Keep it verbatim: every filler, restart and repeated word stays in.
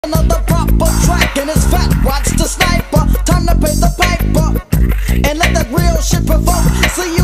Another proper track and it's fat. Watch the sniper. Time to pay the piper and let that real shit provoke. See you.